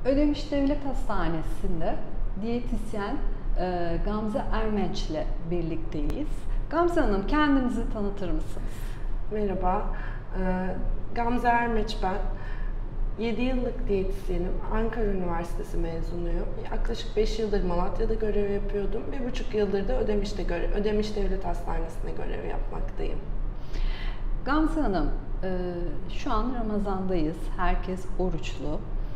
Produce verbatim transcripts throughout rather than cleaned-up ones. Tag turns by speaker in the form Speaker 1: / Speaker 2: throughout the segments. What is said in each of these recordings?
Speaker 1: Ödemiş Devlet Hastanesi'nde diyetisyen e, Gamze Ermenç ile birlikteyiz. Gamze Hanım, kendinizi tanıtır mısınız?
Speaker 2: Merhaba, Gamze Ermenç ben. yedi yıllık diyetisyenim. Ankara Üniversitesi mezunuyum. Yaklaşık beş yıldır Malatya'da görev yapıyordum. bir buçuk yıldır da Ödemiş'te görev, Ödemiş Devlet Hastanesi'nde görev yapmaktayım.
Speaker 1: Gamze Hanım, şu an Ramazan'dayız. Herkes oruçlu.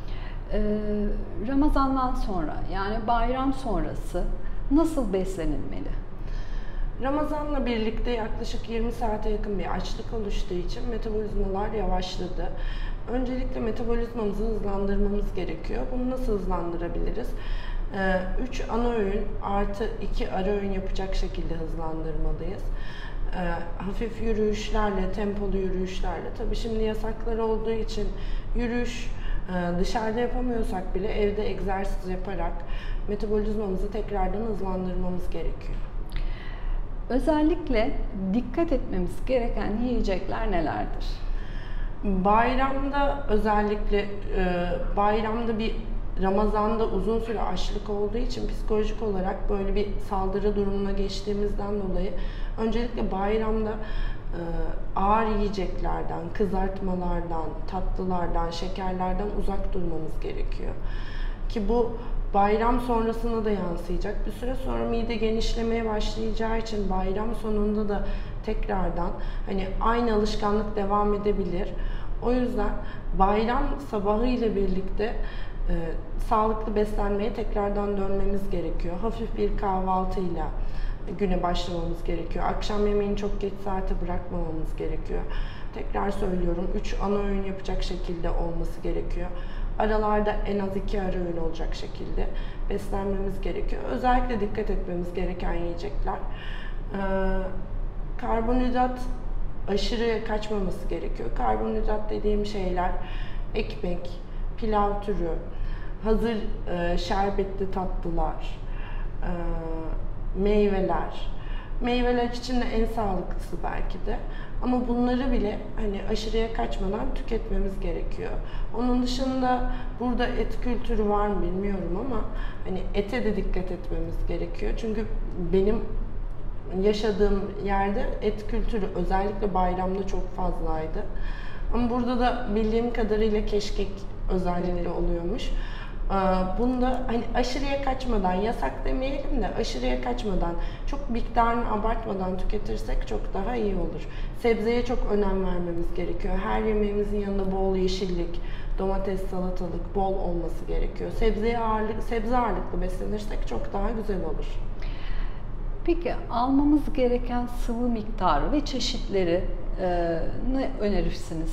Speaker 1: Ramazan'dan sonra, yani bayram sonrası nasıl beslenilmeli?
Speaker 2: Ramazan'la birlikte yaklaşık yirmi saate yakın bir açlık oluştuğu için metabolizmalar yavaşladı. Öncelikle metabolizmamızı hızlandırmamız gerekiyor. Bunu nasıl hızlandırabiliriz? üç ana öğün artı iki ara öğün yapacak şekilde hızlandırmalıyız. Hafif yürüyüşlerle, tempolu yürüyüşlerle. Tabii şimdi yasaklar olduğu için yürüyüş dışarıda yapamıyorsak bile evde egzersiz yaparak metabolizmamızı tekrardan hızlandırmamız gerekiyor.
Speaker 1: Özellikle dikkat etmemiz gereken yiyecekler nelerdir?
Speaker 2: Bayramda özellikle bayramda bir Ramazan'da uzun süre açlık olduğu için psikolojik olarak böyle bir saldırı durumuna geçtiğimizden dolayı öncelikle bayramda ağır yiyeceklerden, kızartmalardan, tatlılardan, şekerlerden uzak durmamız gerekiyor. Ki bu bayram sonrasına da yansıyacak. Bir süre sonra mide genişlemeye başlayacağı için bayram sonunda da tekrardan hani aynı alışkanlık devam edebilir. O yüzden bayram sabahı ile birlikte e, sağlıklı beslenmeye tekrardan dönmemiz gerekiyor. Hafif bir kahvaltıyla güne başlamamız gerekiyor. Akşam yemeğini çok geç saate bırakmamamız gerekiyor. Tekrar söylüyorum, üç ana öğün yapacak şekilde olması gerekiyor. Aralarda en az iki ara öğün olacak şekilde beslenmemiz gerekiyor. Özellikle dikkat etmemiz gereken yiyecekler. Ee, karbonhidrat aşırı kaçmaması gerekiyor. Karbonhidrat dediğim şeyler ekmek, pilav türü, hazır e, şerbetli tatlılar, e, meyveler. Meyveler için de en sağlıklısı belki de. Ama bunları bile hani aşırıya kaçmadan tüketmemiz gerekiyor. Onun dışında burada et kültürü var mı bilmiyorum ama hani ete de dikkat etmemiz gerekiyor. Çünkü benim yaşadığım yerde et kültürü özellikle bayramda çok fazlaydı. Ama burada da bildiğim kadarıyla keşkek özellikle oluyormuş. Bunda hani aşırıya kaçmadan, yasak demeyelim de aşırıya kaçmadan, çok miktarını abartmadan tüketirsek çok daha iyi olur. Sebzeye çok önem vermemiz gerekiyor. Her yemeğimizin yanında bol yeşillik, domates, salatalık bol olması gerekiyor. Sebzeye ağırlık, sebze ağırlıklı beslenirsek çok daha güzel olur.
Speaker 1: Peki almamız gereken sıvı miktarı ve çeşitleri e, ne önerirsiniz?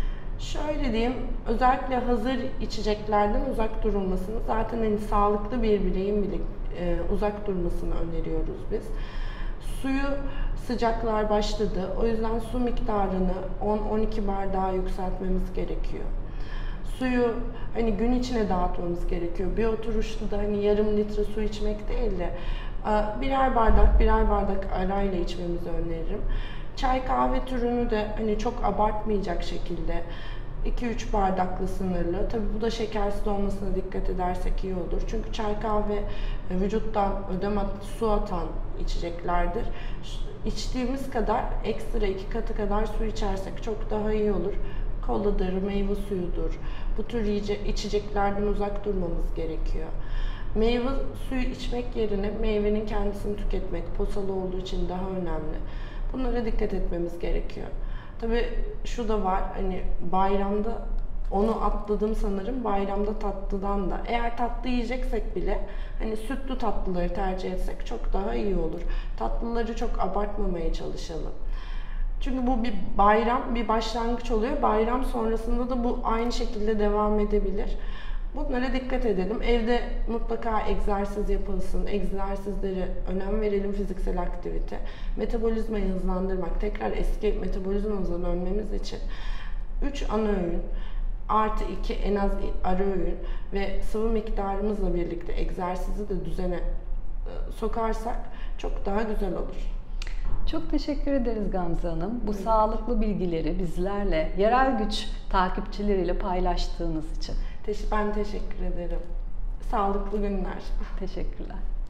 Speaker 2: Şöyle diyeyim, özellikle hazır içeceklerden uzak durulmasını, zaten hani sağlıklı bir bireyin bile e, uzak durmasını öneriyoruz biz. Suyu sıcaklar başladı, o yüzden su miktarını on on iki bardağa yükseltmemiz gerekiyor. Suyu hani gün içine dağıtmamız gerekiyor. Bir oturuşta da hani yarım litre su içmek değil de birer bardak birer bardak arayla içmemizi öneririm. Çay kahve türünü de hani çok abartmayacak şekilde iki üç bardakla sınırlı. Tabii bu da şekersiz olmasına dikkat edersek iyi olur. Çünkü çay kahve vücuttan ödem at, su atan içeceklerdir. İçtiğimiz kadar ekstra iki katı kadar su içersek çok daha iyi olur. Koladır, meyve suyudur. Bu tür içeceklerden uzak durmamız gerekiyor. Meyve suyu içmek yerine meyvenin kendisini tüketmek posalı olduğu için daha önemli. Bunlara dikkat etmemiz gerekiyor. Tabii şu da var, hani bayramda onu atladım sanırım, bayramda tatlıdan da. Eğer tatlı yiyeceksek bile hani sütlü tatlıları tercih etsek çok daha iyi olur. Tatlıları çok abartmamaya çalışalım. Çünkü bu bir bayram, bir başlangıç oluyor. Bayram sonrasında da bu aynı şekilde devam edebilir. Bunlara dikkat edelim. Evde mutlaka egzersiz yapılsın. Egzersizlere önem verelim, fiziksel aktivite. Metabolizmayı hızlandırmak, tekrar eski metabolizmamıza dönmemiz için üç ana öğün artı iki en az ara öğün ve sıvı miktarımızla birlikte egzersizi de düzene sokarsak çok daha güzel olur.
Speaker 1: Çok teşekkür ederiz Gamze Hanım. Bu evet. sağlıklı bilgileri bizlerle, yerel güç takipçileriyle paylaştığınız için.
Speaker 2: Teş- Ben teşekkür ederim. Sağlıklı günler.
Speaker 1: Teşekkürler.